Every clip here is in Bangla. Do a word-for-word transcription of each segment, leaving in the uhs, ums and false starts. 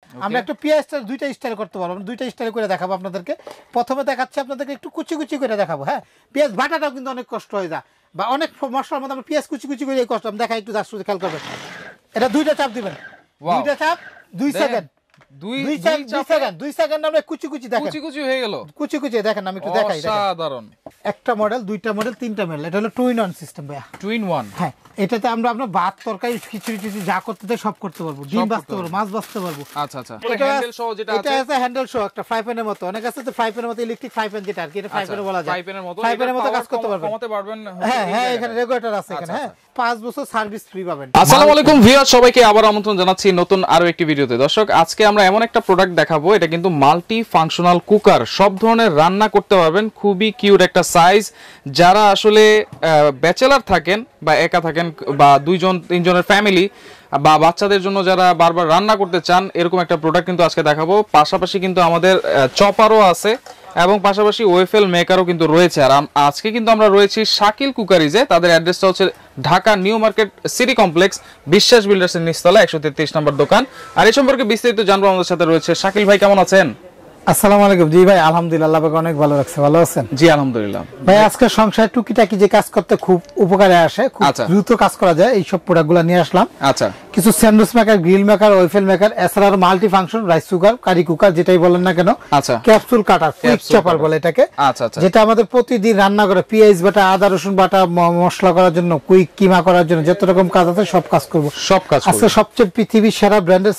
আমরা একটু পেঁয়াজটা দুইটা স্টাইল করতে পারবো, দুইটা স্টাইল করে দেখাবো আপনাদেরকে। প্রথমে দেখাচ্ছি আপনাদেরকে একটু কুচি কুচি করে দেখাবো। হ্যাঁ, পেঁয়াজ বাটাটাও কিন্তু অনেক কষ্ট হয়ে যায়, বা অনেক মশলার মধ্যে আমরা পেঁয়াজ কুচি কুচি করে কষ্ট দেখা একটু দাস খেয়াল করবেন। এটা দুইটা চাপ দিবেন, দুইটা চাপ দুই সেকেন্ড দুই সেকেন্ড দুই সেকেন্ড আমরা কুচি কুচি দেখেন, কুচি কুচি হয়ে গেল, কুচি কুচি দেখেন। আমি একটু দেখাই, সাধারণ একটা মডেল, দুইটা মডেল, তিনটা মডেল। এটা হলো টু ইন ওয়ান সিস্টেম ভাইয়া, টু ইন ওয়ান। হ্যাঁ, এটাতে আমরা আপনার ভাত তরকারি খিচুড়ি টিচুড়ি যা করতে চাই সব করতে পারবো, ডিম ভাজতে পারবো, মাছ ভাজতে পারবো। আচ্ছা আচ্ছা, এটা হ্যান্ডেল সহ যেটা আছে, এটা আছে হ্যান্ডেল সহ একটা ফ্রাই প্যানের মতো। অনেক আছে তো ফ্রাই প্যানের মতো, ইলেকট্রিক ফ্রাই প্যান যেটা আর কি, এটা ফ্রাই প্যান বলা যায়, ফ্রাই প্যানের মতো, ফ্রাই প্যানের মতো কাজ করতে পারবেন, কমাতে পারবেন। হ্যাঁ হ্যাঁ, এখানে রেগুলেটর আছে এখানে। হ্যাঁ, পাঁচ বছর সার্ভিস ফ্রি পাবেন। আসসালামু আলাইকুম ভিউয়ার, সবাইকে আবার আমন্ত্রণ জানাচ্ছি নতুন আরো একটি ভিডিওতে। দর্শক, আজকে আমরা এমন একটা প্রোডাক্ট দেখাবো, এটা কিন্তু মাল্টি ফাংশনাল কুকার, সব ধরনের রান্না করতে পারবেন। খুবই কিউট একটা সাইজ। যারা আসলে ব্যাচেলার থাকেন বা একা থাকেন বা দুইজন তিনজনের ফ্যামিলি বা বাচ্চাদের জন্য যারা বারবার রান্না করতে চান, এরকম একটা প্রোডাক্ট কিন্তু আজকে দেখাবো। পাশাপাশি কিন্তু আমাদের চপারও আছে এবং পাশাপাশি ওয়েফেল মেকারও কিন্তু রয়েছে। আর আজকে কিন্তু আমরা রয়েছি শাকিল কুকারিজে। তাদের অ্যাড্রেসটা হচ্ছে Dhaka new market city complex, Biswas বিল্ডার্সের নিচতলা, একশো তেত্রিশ নম্বর দোকান। আর এই সম্পর্কে বিস্তারিত জানবো আমাদের সাথে রয়েছে শাকিল ভাই। কেমন আছেন? আসসালামু আলাইকুম। জি ভাই, আলহামদুলিল্লাহ, আল্লাহ পাক অনেক ভালো রাখছে। ভালো আছেন? জি আলহামদুলিল্লাহ। ভাই আজকে সংসার টুকিটাকি যে কাজ করতে খুব উপকারে আসে, খুব দ্রুত কাজ করা যায়, এই সব প্রোডাক্টগুলো নিয়ে আসলাম। আচ্ছা, কিছু sandwich maker, grill maker, waffle maker, এছাড়া multi function rice cooker, curry cooker যেটাই বলেন না কেন, আচ্ছা, ক্যাপসুল কাটার, কুইক চপার বলে এটাকে। আচ্ছা আচ্ছা, যেটা আমাদের প্রতিদিন রান্না করে পেঁয়াজ বাটা, আদা রসুন বাটা, মশলা করার জন্য, কুইক কিমা করার জন্য যত রকম কাজ আছে সব কাজ করব, সব কাজ। আজকে সবচেয়ে পৃথিবীর সেরা ব্র্যান্ডের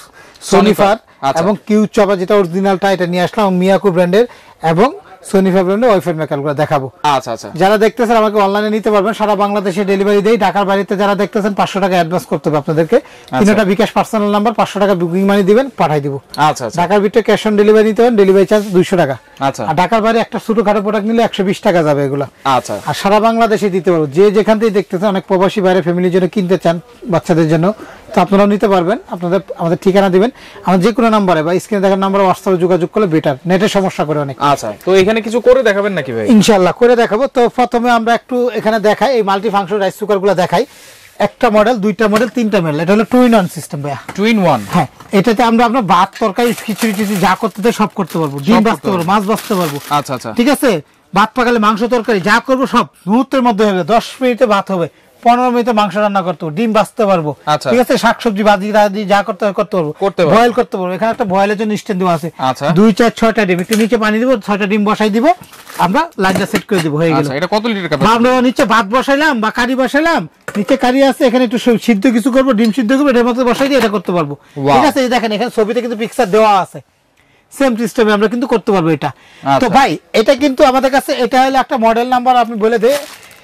সোনিফার এবং কিউ চপার যেটা অরিজিনালটা, এটা নিয়ে আসলাম, মিয়াকো ব্র্যান্ডের এবং সোনিফার ব্র্যান্ডের ওয়েফেল মেকারগুলো দেখাবো। আচ্ছা আচ্ছা, যারা দেখতেছেন আমাকে অনলাইনে নিতে পারবেন, সারা বাংলাদেশে ডেলিভারি দেই। ঢাকার বাড়িতে যারা দেখতেছেন পাঁচশো টাকা অ্যাডভান্স করতে হবে আপনাদেরকে। তিনটা বিকাশ পার্সোনাল নাম্বার, পাঁচশো টাকা বুকিং মানি দিবেন, পাঠাই দিব। আচ্ছা আচ্ছা, ঢাকার ভিতরে ক্যাশ অন ডেলিভারি নিতে হবে, ডেলিভারি চার্জ দুইশো টাকা। আচ্ছা, আর ঢাকার বাইরে একটা ছোটখাটো প্রোডাক্ট নিলে একশো বিশ টাকা যাবে এগুলো। আচ্ছা, আর সারা বাংলাদেশে দিতে পারবো, যে যেখান থেকে দেখতেছেন। অনেক প্রবাসী বাইরে ফ্যামিলির জন্য কিনতে চান, বাচ্চাদের জন্য, তো আপনারাও নিতে পারবেন। আপনাদের আমাদের ঠিকানা দিবেন, আমাদের যে কোনো নাম্বারে বা স্ক্রিনে দেখার নাম্বারে হোয়াটসঅ্যাপে যোগাযোগ করলে বেটার, নেটের সমস্যা করে অনেক। আচ্ছা, তো এখানে কিছু করে দেখাবেন নাকি ভাই? ইনশাআল্লাহ করে দেখাবো। তো প্রথমে আমরা একটু এখানে দেখাই, এই মাল্টি ফাংশন রাইস কুকারগুলো দেখাই। একটা মডেল, দুইটা মডেল, তিনটা মডেল। এটা হলো টু ইন ওয়ান সিস্টেম ভাইয়া, টু ইন ওয়ান। হ্যাঁ, এটাতে আমরা আপনার ভাত তরকারি খিচুড়ি টিচুড়ি যা করতে চাই সব করতে পারবো, ডিম ভাজতে পারবো, মাছ ভাজতে পারবো। আচ্ছা আচ্ছা, ঠিক আছে। ভাত পাকালে মাংস তরকারি যা করবো সব মুহূর্তের মধ্যে হবে। দশ মিনিটে ভাত হবে, পনেরো মিনিটে মাংস রান্না করতে পারবো, ডিম ভাজতে পারবো, ঠিক আছে। শাকসবজি ভাজি রাজি যা করতে হবে করতে পারবো, বয়েল করতে পারবো। এখানে একটা বয়েলের জন্য স্ট্যান্ড দেওয়া আছে, দুই চার ছয়টা ডিম, একটু নিচে পানি দিব, ছয়টা ডিম বসাই দিব, আমরা লাইনটা সেট করে দিব, হয়ে গেল। এটা কত লিটার ক্যাপাসিটি? আমরা নিচে ভাত বসাইলাম বা কারি বসাইলাম, নিচে কারি আছে, এখানে একটু সিদ্ধ কিছু করবো, ডিম সিদ্ধ করবো, এটার মধ্যে বসাই দিয়ে এটা করতে পারবো, ঠিক আছে। দেখেন এখানে ছবিতে কিন্তু পিকচার দেওয়া আছে, সেম সিস্টেমে আমরা কিন্তু করতে পারবো এটা। তো ভাই এটা কিন্তু আমাদের কাছে, এটা হলো একটা মডেল নাম্বার, আপনি বলে দে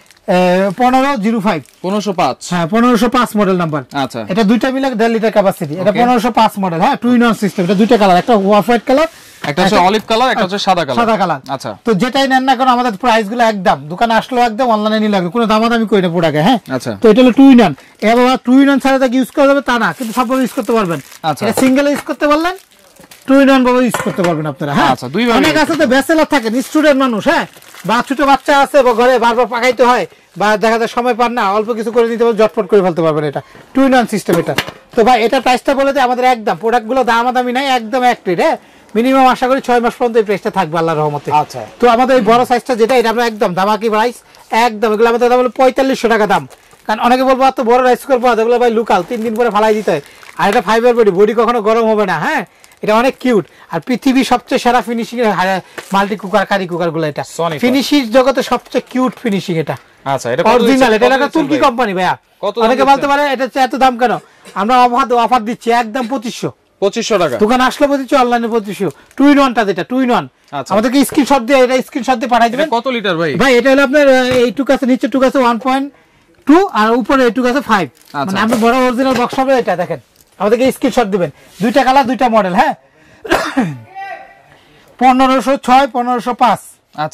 পনেরো জিরো ফাইভ, পনেরোশো পাঁচ। হ্যাঁ, পনেরোশো পাঁচ মডেল নাম্বার। আচ্ছা, এটা দুইটা মিলে দেড় লিটার ক্যাপাসিটি। এটা পনেরোশো পাঁচ মডেল। হ্যাঁ, টু ইন ওয়ান সিস্টেম। এটা দুইটা কালার, একটা অফ হোয়াইট কালার, একটা হচ্ছে অলিভ কালার, একটা হচ্ছে সাদা কালার। সাদা কালার। আচ্ছা, তো যেটাই নেন না কেন আমাদের প্রাইস গুলো একদম, দোকানে আসলেও একদম, অনলাইনে নিলে কোনো দামাদামি করি না প্রোডাক্টে। হ্যাঁ, আচ্ছা, তো এটা হলো টু ইন ওয়ান। এবার টু ইন ওয়ান ছাড়া ইউজ করা যাবে তা না, কিন্তু সবভাবে ইউজ করতে পারবেন। আচ্ছা, সিঙ্গেল ইউজ করতে পারলেন, টু ইন ওয়ান ভাবে ইউজ করতে পারবেন আপনারা। হ্যাঁ, আচ্ছা, দুই ভাবে। অনেক আছে তো ব্যাচেলর থাকেন, স্টুডেন্ট মানুষ, হ্যাঁ, বা ছোট বাচ্চা আছে বা ঘরে বারবার পাকাইতে হয়, বা দেখা যায় সময় পান না, অল্প কিছু করে নিতে পারবেন, ঝটপট করে ফেলতে পারবেন। এটা টু ইন ওয়ান সিস্টেম এটা। তো ভাই এটা প্রাইসটা বলে দেয় আমাদের একদম, প্রোডাক্টগুলো দামাদামি নাই, একদম এক রেট। হ্যাঁ, মিনিমাম আশা করি ছয় মাস পর্যন্ত এই প্রাইসটা থাকবে আল্লাহর রহমতে। আচ্ছা, তো আমাদের এই বড় সাইজটা যেটা, এটা আমরা একদম দামাকি প্রাইস, একদম। এগুলো আমাদের দাম হলো পঁয়তাল্লিশশো টাকা দাম। কারণ অনেকে বলবো এত বড় রাইস কুকার পাওয়া যায়, এগুলো ভাই লোকাল, তিন দিন পরে ফালাই দিতে হয়। আর এটা ফাইবার বডি, বডি কখনো গরম হবে না। হ্যাঁ, এটা অনেক কিউট। আর পৃথিবীর সবচেয়ে সেরা ফিনিশিং এর মাল্টি কুকার, কারি কুকার গুলো, এটা ফিনিশিং জগতে সবচেয়ে কিউট ফিনিশিং এটা। আচ্ছা, এটা অরিজিনাল, এটা একটা তুর্কি কোম্পানি ভাইয়া। অনেকে বলতে পারে এটা এত দাম কেন, আমরা অফার অফার দিচ্ছি একদম পঁচিশশো পঁচিশশো টাকা। দোকানে আসলে পঁচিশশো, অনলাইনে পঁচিশশো। টু ইন ওয়ানটা যেটা টু ইন ওয়ান, আমাদেরকে স্ক্রিনশট দিয়ে, এটা স্ক্রিনশট দিয়ে পাঠাই দিবেন। কত লিটার ভাই? ভাই এটা হলো আপনার এইটুকু আছে, নিচে টুক আছে ওয়ান পয়েন্ট টু, আর উপরে এইটুকু আছে ফাইভ। মানে আমরা বড় অরিজিনাল বক্স হবে এটা। দেখেন আমাদেরকে স্ক্রিনশট দিবেন, দুইটা কালার, দুইটা মডেল। হ্যাঁ, পনেরোশো ছয়, পনেরোশো পাঁচ। আচ্ছা,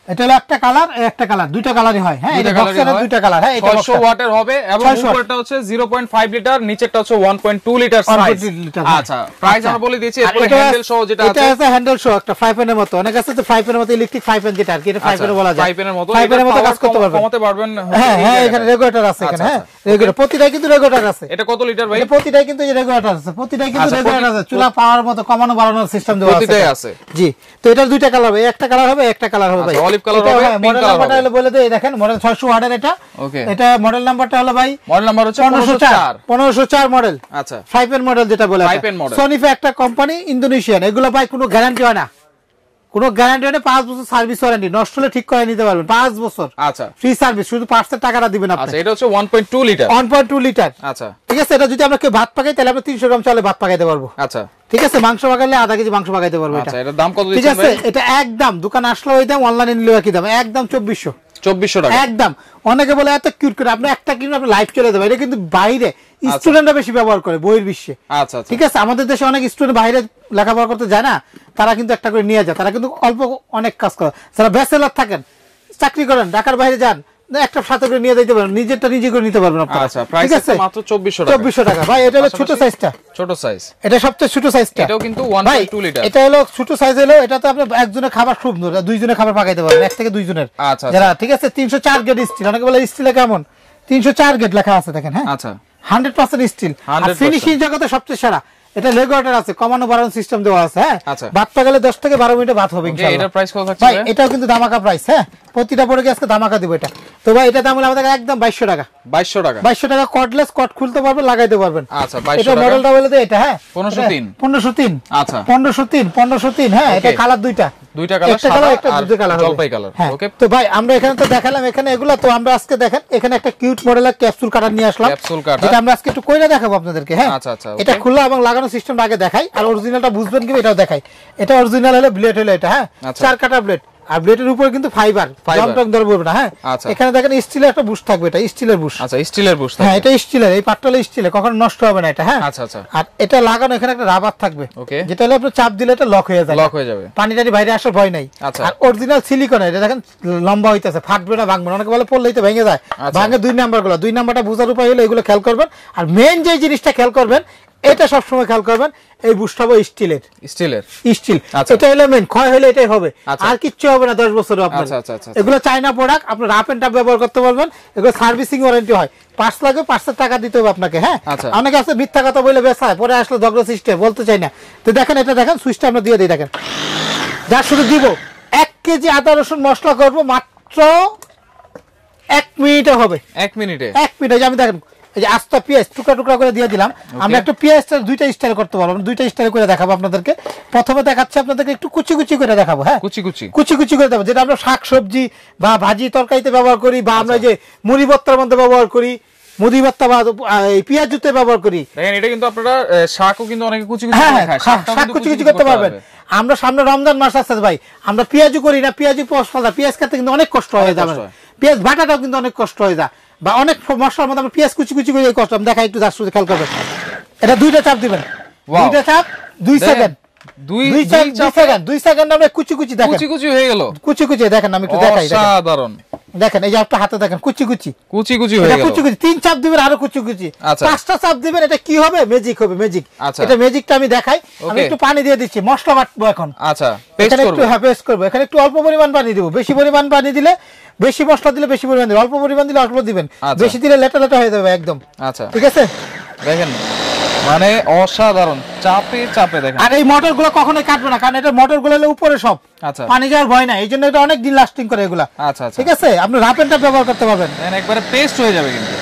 এটা হলো একটা কালার একটা কালার দুইটা কালারই হয় হ্যাঁ এটা বক্সের দুইটা কালার হ্যাঁ এটা ছয়শো ওয়াটের হবে এবং উপরটা হচ্ছে জিরো পয়েন্ট ফাইভ লিটার নিচেরটা হচ্ছে one point two litre size আচ্ছা প্রাইস আমরা বলে দিয়েছি এরপরে হ্যান্ডেল সহ যেটা আছে এটা আছে হ্যান্ডেল সহ একটা ফাইভ এর মতো অনেক আছে তো ফাইভ এর মতো ইলেকট্রিক ফাইভ এর যেটা আর কি এটা ফাইভ এর বলা যায় ফাইভ এর মতো ফাইভ এর মতো কাজ করতে পারবেন কমাতে পারবেন হ্যাঁ হ্যাঁ এখানে রেগুলেটর আছে এখানে হ্যাঁ রেগুলেটর প্রতিটাই কিন্তু রেগুলেটর আছে এটা কত লিটার ভাই এটা প্রতিটাই কিন্তু এই রেগুলেটর আছে প্রতিটাই কিন্তু রেগুলেটর আছে চুলা পাওয়ার মতো কমানো বাড়ানোর সিস্টেম দেওয়া আছে প্রতিটাই আছে জি তো এটার দুইটা কালার হবে একটা কালার হবে একটা কালার হবে ভাই অলিভ কালার হবে মডেল নাম্বারটা হলো বলে দেই দেখেন মডেল ছয়শো ওয়াটের এটা ওকে এটা মডেল নাম্বারটা হলো ভাই মডেল নাম্বার হচ্ছে পনেরোশো চার পনেরোশো চার মডেল আচ্ছা ফাইভ এর মডেল যেটা বলে ফাইভ এর মডেল সনিফা একটা কোম্পানি ইন্দোনেশিয়ান এগুলো ভাই কোনো গ্যারান্টি হয় না কোনো গ্যারান্টি হয় না পাঁচ বছর সার্ভিস ওয়ারেন্টি নষ্ট হলে ঠিক করে নিতে পারবেন পাঁচ বছর আচ্ছা ফ্রি সার্ভিস শুধু পাঁচটা টাকাটা দিবেন আপনি আচ্ছা এটা হচ্ছে one point two litre one point two litre আচ্ছা ঠিক আছে এটা যদি আমরা কেউ ভাত পাকাই তাহলে আমরা তিনশো গ্রাম চালে ভাত পাকাইতে পারবো আচ্ছা ঠিক আছে মাংস পাকাইলে আধা কেজি মাংস পাকাইতে পারবো আচ্ছা এটার দাম কত ঠিক আছে এটা একদম দোকান আসলে ওই দাম অনলাইনে নিলে কি দাম একদম চব্বিশশো চব্বিশশো টাকা একদম অনেকে বলে এত কিউট করে আপনি একটা কিনবেন আপনি লাইভ চলে যাবে এটা কিন্তু বাইরে স্টুডেন্টরা বেশি ব্যবহার করে বইয়ের বিশ্বে আচ্ছা ঠিক আছে আমাদের দেশে অনেক স্টুডেন্ট বাইরে লেখাপড়া করতে যায় না তারা কিন্তু একটা করে নিয়ে যায় তারা কিন্তু অল্প অনেক কাজ করে যারা ব্যাচেলর থাকেন চাকরি করেন ঢাকার বাইরে যান একটা সাথে করে নিয়ে যেতে পারবেন নিজেরটা নিজে করে নিতে পারবেন আপনারা আচ্ছা প্রাইস আছে মাত্র চব্বিশশো টাকা চব্বিশশো টাকা ভাই এটা হলো ছোট সাইজটা ছোট সাইজ এটা সবচেয়ে ছোট সাইজটা এটাও কিন্তু ওয়ান পয়েন্ট টু লিটার এটা হলো ছোট সাইজ হলো এটা তো আপনি একজনের খাবার খুব নয় দুইজনের খাবার পাকাইতে পারবেন এক থেকে দুইজনের আচ্ছা যারা ঠিক আছে তিনশো চার গেট স্টিল অনেকে বলে স্টিলে কেমন তিনশো চার গেট লেখা আছে দেখেন হ্যাঁ আচ্ছা হান্ড্রেড পার্সেন্ট স্টিল আর ফিনিশিং জগতে সবচেয়ে সেরা এটা রেগুলেটর আছে কমানো বাড়ানো সিস্টেম দেওয়া আছে হ্যাঁ ভাত পাকালে দশ থেকে বারো মিনিটে ভাত হবে ইনশাআল্লাহ এটার প্রাইস কত থাকছে ভাই এটাও কিন্তু ধামাকা প্রাইস হ্যাঁ প্রতিটা পরে কি আজকে ধামাকা দিব এটা তো ভাই এটা দাম হলো আমাদের একদম বাইশশো টাকা বাইশশো টাকা বাইশশো টাকা কর্ডলেস কট খুলতে পারবেন লাগাইতে পারবেন আচ্ছা বাইশশো এটা টাকা মডেলটা বলে দে এটা হ্যাঁ পনেরোশো তিন পনেরোশো তিন আচ্ছা পনেরোশো তিন পনেরোশো তিন হ্যাঁ এটা কালার দুইটা দুইটা কালার সাদা আর জলপাই কালার ওকে তো ভাই আমরা এখানে তো দেখালাম এখানে এগুলা তো আমরা আজকে দেখেন এখানে একটা কিউট মডেলের ক্যাপসুল কাটার নিয়ে আসলাম ক্যাপসুল কাটার যেটা আমরা আজকে একটু কইরা দেখাবো আপনাদেরকে হ্যাঁ আচ্ছা আচ্ছা এটা খোলা এবং লাগানো সিস্টেমটা আগে দেখাই আর অরিজিনালটা বুঝবেন কি এটাও দেখাই এটা অরিজিনাল হলো ব্লেড হলো এটা হ্যাঁ চার কাটা ব্লেড আর ব্লেডের উপরে কিন্তু ফাইবার জং টং ধরে পড়বে না হ্যাঁ এখানে দেখেন স্টিলের একটা বুশ থাকবে এটা স্টিলের বুশ আচ্ছা স্টিলের বুশ হ্যাঁ এটা স্টিলের এই পাটটা হলো স্টিলের কখনো নষ্ট হবে না এটা হ্যাঁ আচ্ছা আচ্ছা আর এটা লাগানো এখানে একটা রাবার থাকবে ওকে যেটা হলো আপনি চাপ দিলে এটা লক হয়ে যাবে লক হয়ে যাবে পানি টানি বাইরে আসার ভয় নাই আর অরিজিনাল সিলিকন এটা দেখেন লম্বা হইতাছে ফাটবে না ভাঙবে না অনেকে বলে পড়লেই তো ভেঙে যায় ভাঙে দুই নাম্বার গুলো দুই নাম্বারটা বোঝার উপায় হলো এগুলো খেয়াল করবেন আর মেইন যে জিনিসটা খেয়াল করবেন এটা সব সময় খেয়াল করবেন এই বুশটা হবে স্টিলের স্টিলের স্টিল এটা হলো মেইন ক্ষয় হলে এটাই হবে আর কিচ্ছু হবে না দশ বছরে আপনার এগুলো চায়না প্রোডাক্ট আপনি রাফ এন্ড টাফ ব্যবহার করতে পারবেন এগুলো সার্ভিসিং ওয়ারেন্টি হয় পাঁচ লাগে পাঁচশো টাকা দিতে হবে আপনাকে হ্যাঁ অনেকে আছে মিথ্যা কথা বলে বেসায় পরে আসলে ঝগড়া সিস্টেম বলতে চাই না তো দেখেন এটা দেখেন সুইচটা আমরা দিয়ে দিই দেখেন যা শুধু দিব এক কেজি আদা রসুন মশলা করবো মাত্র এক মিনিটে হবে এক মিনিটে এক মিনিটে আমি দেখেন এই যে আস্তা পেঁয়াজ টুকরা টুকরা করে দিয়ে দিলাম আমরা একটা পেঁয়াজটা দুইটা স্টাইল করতে পারবো দুইটা স্টাইল করে দেখাবো আপনাদেরকে প্রথমে দেখাচ্ছি আপনাদেরকে একটু কুচি কুচি করে দেখাবো হ্যাঁ কুচি কুচি কুচি কুচি করে দেবো যেটা আমরা শাক সবজি বা ভাজি তরকারিতে ব্যবহার করি বা আমরা যে মুড়ি ভর্তার মধ্যে ব্যবহার করি মুড়ি ভর্তা বা পেঁয়াজ জুতে ব্যবহার করি দেখেন এটা কিন্তু আপনারা শাকও কিন্তু অনেকে কুচি কুচি করে খায় শাক কুচি কুচি করতে পারবেন আমরা সামনে রমজান মাস আসছে ভাই আমরা পেঁয়াজু করি না পেঁয়াজু মশলা পেঁয়াজ খেতে কিন্তু অনেক কষ্ট হয়ে যাবে পেঁয়াজ বাটাটাও কিন্তু অনেক কষ্ট হয়ে যায় বা অনেক মশলার মধ্যে আমরা পেঁয়াজ কুচি কুচি করে কষ্ট দেখা একটু যার সাথে খেয়াল করবেন এটা দুইটা চাপ দিবেন দুইটা চাপ দুই সেকেন্ড দুই সেকেন্ড দুই সেকেন্ড আমরা কুচি কুচি দেখেন কুচি কুচি হয়ে গেল কুচি কুচি দেখেন আমি একটু দেখাই অসাধারণ দেখেন এই যে আপনার হাতে দেখেন কুচি কুচি কুচি কুচি হয়ে গেল কুচি কুচি তিন চাপ দিবেন আরো কুচি কুচি পাঁচটা চাপ দিবেন এটা কি হবে ম্যাজিক হবে ম্যাজিক এটা ম্যাজিকটা আমি দেখাই আমি একটু পানি দিয়ে দিচ্ছি মশলা বাটবো এখন আচ্ছা এখানে একটু হ্যাঁ পেস্ট করব এখানে একটু অল্প পরিমাণ পানি দেব বেশি পরিমাণ পানি দিলে বেশি মশলা দিলে বেশি পরিমাণ দিবেন অল্প পরিমাণ দিলে অল্প দিবেন বেশি দিলে লেটা লেটা হয়ে যাবে একদম আচ্ছা ঠিক আছে দেখেন মানে অসাধারণ চাপে চাপে দেখেন আর এই মোটরগুলো কখনোই কাটবে না কারণ এটা মোটরগুলো হলো উপরে সব আচ্ছা পানি যাওয়ার ভয় নাই এইজন্য এটা অনেক দিন লাস্টিং করে এগুলা আচ্ছা আচ্ছা ঠিক আছে আপনি রাফ এন্ড টাফ ব্যবহার করতে পারবেন একবারে পেস্ট হয়ে যাবে কিন্তু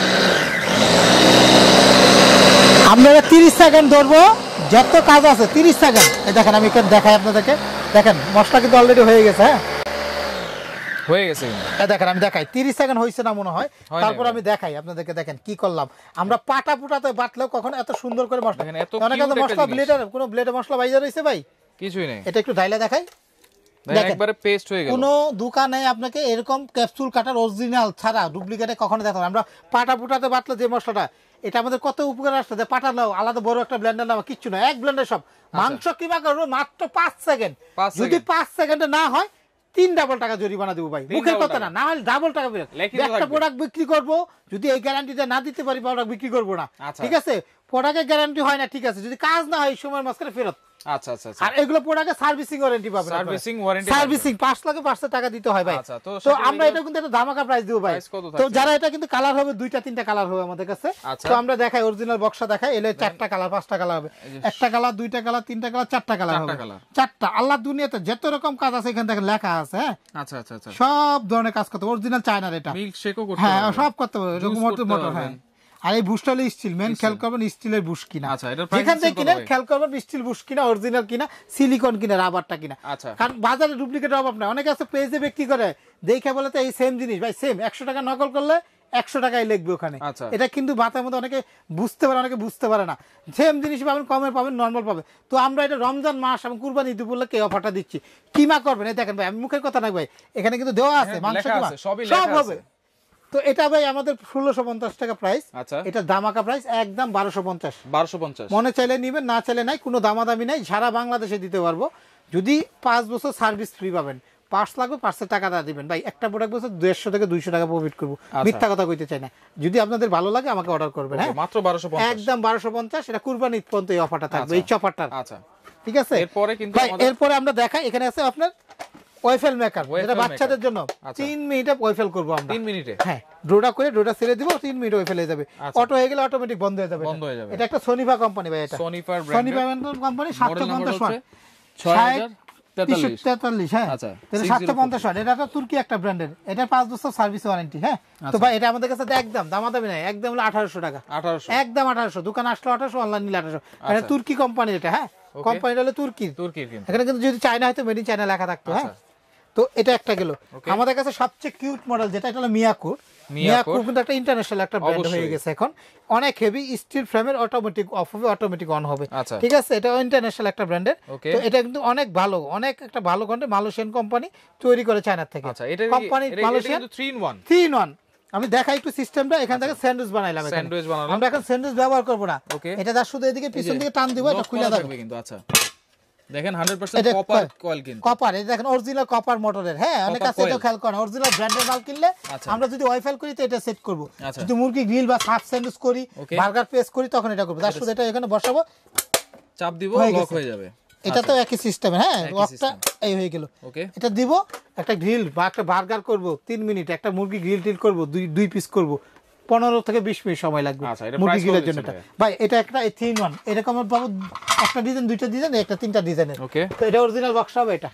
আমরা তিরিশ সেকেন্ড ধরবো যত কাজ আছে তিরিশ সেকেন্ড এই দেখেন আমি এখানে দেখাই আপনাদেরকে দেখেন মশলা কিন্তু অলরেডি হয়ে গেছে হ্যাঁ হয়ে গেছে এই দেখেন আমি দেখাই তিরিশ সেকেন্ড হইছে না মনে হয় তারপর আমি দেখাই আপনাদেরকে দেখেন কি করলাম আমরা পাটা পুটাতে বাটলেও কখনো এত সুন্দর করে মশলা দেখেন এত অনেক মশলা ব্লেডার কোনো ব্লেডে মশলা বাইজা রইছে ভাই কিছুই নেই এটা একটু ঢাইলা দেখাই দেখেন একবারে পেস্ট হয়ে গেল কোনো দোকানে আপনাকে এরকম ক্যাপসুল কাটার অরিজিনাল ছাড়া ডুপ্লিকেটে কখনো দেখাবো আমরা পাটা পুটাতে বাটলে যে মশলাটা এটা আমাদের কত উপকার আসছে যে পাটা নাও আলাদা বড় একটা ব্লেন্ডার নাও কিচ্ছু না এক ব্লেন্ডার সব মাংস কিবা করবো মাত্র পাঁচ সেকেন্ড যদি পাঁচ সেকেন্ডে না হয় তিন ডাবল টাকা জরিমানা দেবো ভাই, মুখের কথা না, না হলে ডাবল টাকা। একটা প্রোডাক্ট বিক্রি করবো, যদি এই গ্যারান্টিটা না দিতে পারি প্রোডাক্ট বিক্রি করবো না, ঠিক আছে? প্রোডাক্টের গ্যারান্টি হয় না, ঠিক আছে, যদি কাজ না হয় সময়ের মাঝখানে ফেরত। আচ্ছা আচ্ছা। আর এগুলো প্রোডাক্টে সার্ভিসিং ওয়ারেন্টি পাবেন, সার্ভিসিং ওয়ারেন্টি, সার্ভিসিং পাঁচ লাখে পাঁচশো টাকা দিতে হয় ভাই। তো আমরা এটা কিন্তু একটা ধামাকা প্রাইস দেবো ভাই। তো যারা এটা কিন্তু কালার হবে দুইটা তিনটা কালার হবে আমাদের কাছে। তো আমরা দেখাই অরিজিনাল বক্সটা দেখাই, এলে চারটা কালার পাঁচটা কালার হবে, একটা কালার দুইটা কালার তিনটা কালার চারটা কালার হবে, চারটা। আল্লাহর দুনিয়াতে যত রকম কাজ আছে এখান থেকে লেখা আছে। হ্যাঁ আচ্ছা আচ্ছা আচ্ছা, সব ধরনের কাজ করতে অরিজিনাল চায়নার, এটা মিল্ক শেকও করতে হবে, হ্যাঁ সব করতে হবে, এরকম মোটর মোটর। হ্যাঁ আর এই বুশটা হলো স্টিল, মেন খেয়াল করবেন স্টিলের বুশ কিনা, যেখান থেকে কিনে খেয়াল করবেন স্টিল বুশ কিনা, অরিজিনাল কিনা, সিলিকন কিনা, রাবারটা কিনা। কারণ বাজারে ডুপ্লিকেট অভাব নাই, অনেকে আছে পেজে বিক্রি করে দেখে বলে তো এই সেম জিনিস ভাই, সেম একশো টাকা নকল করলে একশো টাকায় লিখবে ওখানে। এটা কিন্তু বাতার মধ্যে অনেকে বুঝতে পারে, অনেকে বুঝতে পারে না, সেম জিনিস পাবেন, কমে পাবেন, নর্মাল পাবেন। তো আমরা এটা রমজান মাস এবং কুরবানি ঈদ উপলক্ষে এই অফারটা দিচ্ছি। কিমা করবেন, এই দেখেন ভাই, আমি মুখের কথা নাই ভাই, এখানে কিন্তু দেওয়া আছে মাংস কিমা সব হবে। তো এটা ভাই আমাদের ষোলোশো পঞ্চাশ টাকা প্রাইস, এটা দামাকা প্রাইস, একদম বারোশো পঞ্চাশ। বারোশো পঞ্চাশ মনে চাইলে নিবেন, না চাইলে নাই, কোনো দামাদামি নাই, সারা বাংলাদেশে দিতে পারবো। যদি পাঁচ বছর সার্ভিস ফ্রি পাবেন, পাঁচ লাগবে পাঁচশো টাকা দিবেন ভাই, একটা প্রোডাক্ট বছর দেড়শো থেকে দুইশো টাকা প্রফিট করবো, মিথ্যা কথা কইতে চাই না। যদি আপনাদের ভালো লাগে আমাকে অর্ডার করবেন, হ্যাঁ মাত্র বারোশো, একদম বারোশো পঞ্চাশ। এটা কুরবানি ঈদ পর্যন্ত এই অফারটা থাকবে, এই চপারটা। আচ্ছা ঠিক আছে। এরপরে কিন্তু এরপরে আমরা দেখাই, এখানে আছে আপনার ওয়েফেল মেকার, এটা বাচ্চাদের জন্য তিন মিনিটে ওয়েফেল করবো আমরা, তিন মিনিটে। হ্যাঁ ডোটা করে ডোটা ছেড়ে দিব, তিন মিনিট ওয়েফেল হয়ে যাবে, অটো হয়ে গেলে অটোমেটিক বন্ধ হয়ে যাবে, বন্ধ হয়ে যাবে। এটা একটা সোনিফা কোম্পানি ভাই, এটা সোনিফা সোনিফা কোম্পানি, সাতশো পঞ্চাশ ওয়াট, তেতাল্লিশ। হ্যাঁ এটা সাতশো পঞ্চাশ ওয়াট, এটা তুর্কি একটা ব্র্যান্ডের, এটা পাঁচ বছর সার্ভিস ওয়ারেন্টি। হ্যাঁ তো ভাই এটা আমাদের কাছে একদম দামাদামি নাই, একদম হলো আঠারোশো টাকা, আঠারোশো একদম আঠারোশো, দোকান আসলো আঠারোশো, অনলাইন নিলে আঠারোশো। এটা তুর্কি কোম্পানি, এটা হ্যাঁ কোম্পানিটা হলো তুর্কি, তুর্কির। এখানে কিন্তু যদি চায়না হয়তো মেড ইন চায়না লেখা থাকতো। হ্যাঁ তো এটা একটা গেল। আমাদের কাছে সবচেয়ে কিউট মডেল যেটা, এটা হলো মিয়াকো। মিয়াকো কিন্তু একটা ইন্টারন্যাশনাল একটা ব্র্যান্ড হয়ে গেছে এখন, অনেক হেভি স্টিল ফ্রেমের, অটোমেটিক অফ হবে, অটোমেটিক অন হবে, ঠিক আছে? এটা ইন্টারন্যাশনাল একটা ব্র্যান্ডের। তো এটা কিন্তু অনেক ভালো, অনেক একটা ভালো কন্টেন্ট, মালয়েশিয়ান কোম্পানি তৈরি করে চায়না থেকে। Company Malaysian, three in one, three in one. আমি দেখাই একটু সিস্টেমটা, এখান থেকে স্যান্ডউইচ বানাইলাম, স্যান্ডউইচ বানালাম আমরা। এখন স্যান্ডউইচ ব্যবহার করব না, এটা যা শুধু এদিকে পিছন দিকে টান দিব, এটা খুলে যাবে কিন্তু। আচ্ছা দেখেন একশো পার্সেন্ট কপার কয়েল, কিন্তু কপার, এই দেখেন অরিজিনাল কপার মোটরের। হ্যাঁ অনেক আছে এটা খেয়াল করেন, অরিজিনাল ব্র্যান্ডের মাল কিনলে আমরা যদি ওয়াইফাই করি তো এটা সেট করব, যদি মুরগি গ্রিল বা সাব স্যান্ডউইচ করি, বার্গার পেস করি, তখন এটা করব। তার শুধু এটা এখানে বসাবো, চাপ দিব, লক হয়ে যাবে। এটা তো একই সিস্টেম। হ্যাঁ লকটা এই হয়ে গেল। ওকে এটা দিব, একটা গ্রিল বা একটা বার্গার করব তিন মিনিট, একটা মুরগি গ্রিল টিল করব, দুই দুই পিস করব, পনেরো থেকে বিশ মিনিট সময় লাগবে মুরগি গ্রিলের জন্য। ভাই এটা একটা থ্রি ইন ওয়ান, এরকম পাবো একটা ডিজাইন, দুইটা ডিজাইন, একটা তিনটা ডিজাইনের। ওকে তো এটা অরিজিনাল বক্স হবে। এটা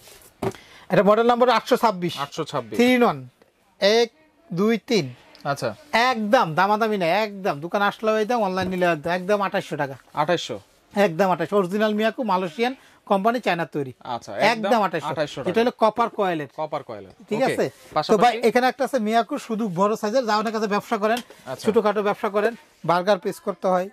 এটা মডেল নাম্বার আটশো ছাব্বিশ, আটশো ছাব্বিশ, থ্রি ইন ওয়ান, এক দুই তিন। আচ্ছা একদম দামাদামি নাই, একদম দোকান আসলে একদম, অনলাইন নিলে একদম আঠাশশো টাকা, আঠাশশো একদম আঠাশশো। অরিজিনাল মিয়াকো, মালয়েশিয়ান কোম্পানি, চায়নার তৈরি। আচ্ছা একদম আঠাশশো। এটা হলো কপার কয়েলের, কপার কয়েলের, ঠিক আছে? তো ভাই এখানে একটা আছে মিয়াকো, শুধু বড় সাইজের, যা অনেক কাছে ব্যবসা করেন, ছোটখাটো ব্যবসা করেন, বার্গার পিস করতে হয়,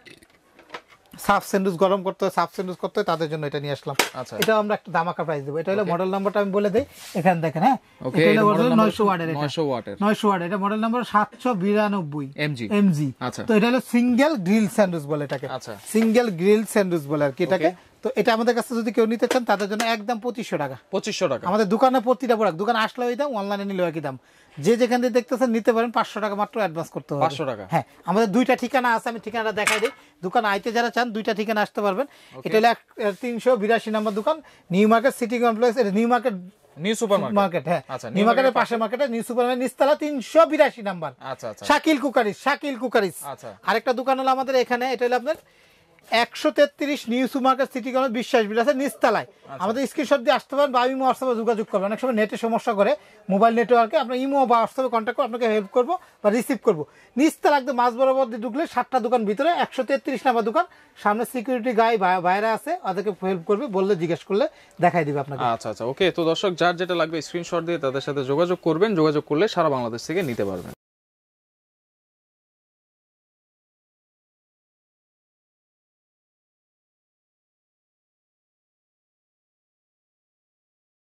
সাব স্যান্ডউইচ গরম করতে হয়, সাব স্যান্ডউইচ করতে হয়, তাদের জন্য এটা নিয়ে আসলাম। এটা আমরা একটা দামাকা প্রাইস দেব। এটা হলো মডেল নাম্বারটা আমি বলে দেই, এখানে দেখেন। হ্যাঁ এটা হলো নয়শো ওয়াটের, নয়শো ওয়াটের, নয়শো ওয়াট। এটা মডেল নাম্বার সাতশো বিরানব্বই এমজি, এমজি। আচ্ছা তো এটা হলো সিঙ্গেল গ্রিল স্যান্ডউইচ বলে এটাকে, আচ্ছা সিঙ্গেল গ্রিল স্যান্ডউইচ বলে আর কি এটাকে। তো এটা আমাদের কাছে যদি কেউ নিতে চান তাদের জন্য একদম পঁচিশশো টাকা, পঁচিশশো টাকা। আমাদের দোকানে প্রতিটা প্রোডাক্ট, দোকান আসলে ওই দাম, অনলাইনে নিলে একই দাম। যে যেখান থেকে দেখতেছেন নিতে পারেন, পাঁচশো টাকা মাত্র অ্যাডভান্স করতে হবে, পাঁচশো টাকা। হ্যাঁ আমাদের দুইটা ঠিকানা আছে, আমি ঠিকানাটা দেখাই দিই। দোকান আইতে যারা চান দুইটা ঠিকানা আসতে পারবেন। এটা হলো তিনশো বিরাশি নম্বর দোকান, নিউ মার্কেট সিটি কমপ্লেক্স, এটা new market, new super market. হ্যাঁ নিউ মার্কেটের পাশে মার্কেটে, নিউ সুপার মার্কেট নিচতলা, তিনশো বিরাশি নাম্বার। আচ্ছা আচ্ছা, শাকিল কুকারিস, শাকিল কুকারিস। আচ্ছা আরেকটা দোকান হলো আমাদের এখানে, এটা হলো আপনার একশো তেত্রিশ নিউ সুপারমার্কেট সিটি কমপ্লেক্স, বিশ্বাস বিলাসের নিচতলায়। আমাদের স্ক্রিনশট দিয়ে আসতে পারেন বা ইমো হোয়াটসঅ্যাপে যোগাযোগ করবেন। অনেক সময় নেটে সমস্যা করে, মোবাইল নেটওয়ার্কে, আপনার ইমো বা হোয়াটসঅ্যাপে কন্ট্যাক্ট করে আপনাকে হেল্প করবো বা রিসিভ করবো। নিচতলা একদম মাঝ বরাবর দিয়ে ঢুকলে সাতটা দোকান ভিতরে, একশো তেত্রিশ নাম্বার দোকান, সামনে সিকিউরিটি গাই বাইরে আছে, ওদেরকে হেল্প করবে, বললে জিজ্ঞেস করলে দেখাই দিবে আপনাকে। আচ্ছা আচ্ছা ওকে। তো দর্শক যার যেটা লাগবে স্ক্রিনশট দিয়ে তাদের সাথে যোগাযোগ করবেন, যোগাযোগ করলে সারা বাংলাদেশ থেকে নিতে পারবেন।